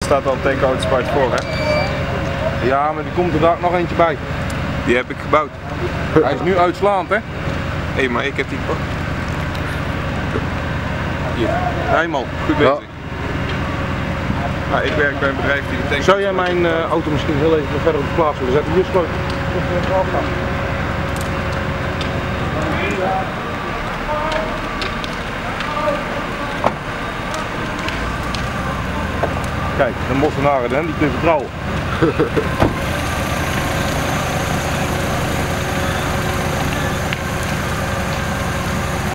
staat al een takeout spuit voor, hè? Ja, maar die komt er daar nog eentje bij. Die heb ik gebouwd. Hij is nu uitslaand, hè? Hé, maar ik heb die... Hier, helemaal goed bezig. Ja. Nou, ik werk bij een bedrijf die de tank... Zou jij mijn auto misschien heel even verder op de plaats willen zetten? Hier is sleutel. Kijk, de Mossenaren, die kun je vertrouwen.